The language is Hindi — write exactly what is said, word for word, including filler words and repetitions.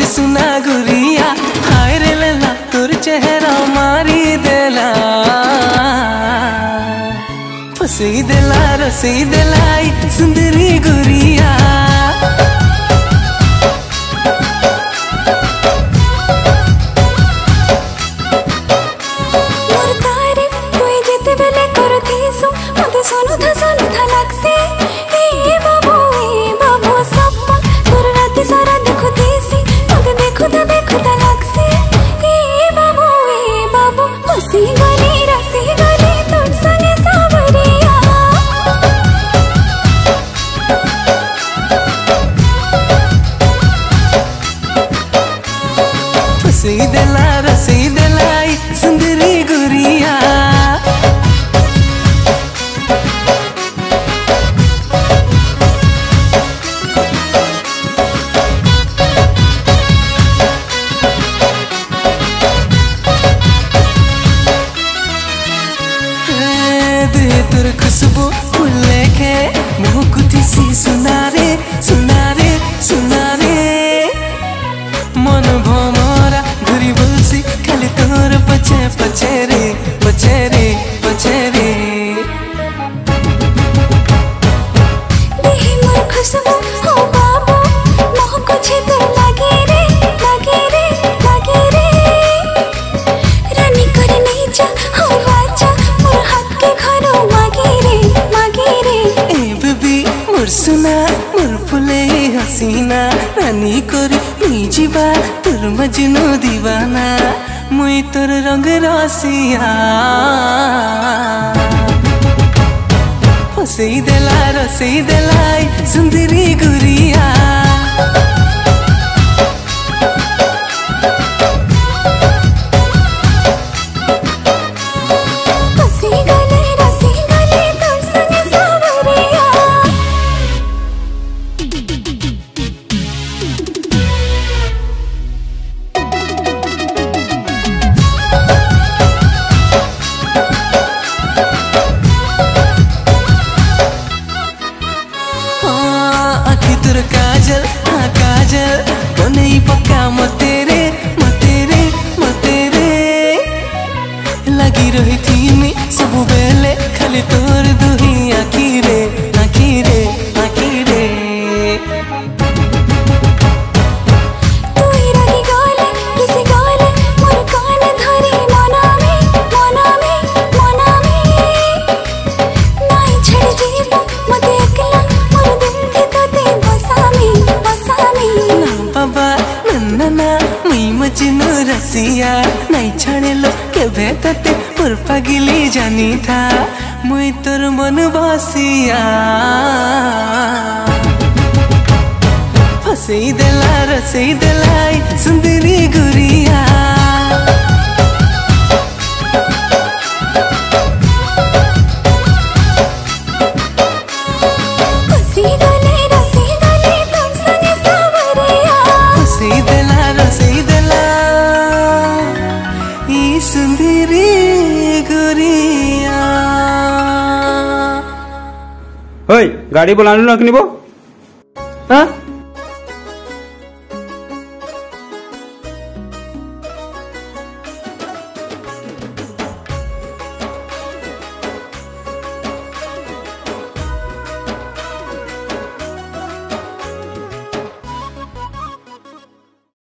सुना गुरिया हाय रे लला तोर चेहरा मारी देला फसी देला रसी देलाई सुंदरी गुरिया मोर तारीफ कोई जेते बेले करथी सो मते सोनु था सोनु था लागसे ए बाबू ए बाबू सपन तोर राती सारा देखो देसी मते देखो ता देखो ता लागसे ए बाबू ए बाबू फसी गली रसी गली तोर संगे सावरिया फसी देला रसी देलाई सुंदरी गुरिया तुर खुशबू फूल लेके मुँह कुटी सी सुना रे सुना रे सुना रे मन भमरा घुरी बोलसी खाली तोर पछे पछे रे पछे रे पछे रे देहि मोर खुशबू हो बाबू मोह कुछे तो लागे रे लागे रे लागे रे रानी करे नहीं जा हो राजा मोर हाथ के घरो मागे रे मागे रे ए बेबी मोर सुना मोर फुले हसीना रानी करी नी जीवा तोर मजनू दीवाना मुई तोर रंग रसिया फसई देला रसई देलाई सुंदरी गुरिया फसी गले रसी गले तोर संगे सावरिया आखी तुर काजल हाँ काजल बने पक्का मते रे मते रे मते रे लगी रही थी मी सब बेले खाली तोर दुही आखी रे आखी रे आखी रे तू ही रागी गाले किसी गाले मोर कान धरी मना में मना में मना में नाई छड़ जीवो मते अकेला मोर दिल के तोते बसामी बसामी ना बाबा नन्ना ना मुई मजनू रसिया नहीं छाड़े लो के भेटते मोर पगली जानी था मुई तोर मन बसिया फसई देला रसई देलाई सुंदरी गुरिया फसी गले रसी गले तोर संगे सावरिया फसई देला रसई देला ई सुंदरी गुरिया ओय गाड़ी बोलानो ना किनिबो हाँ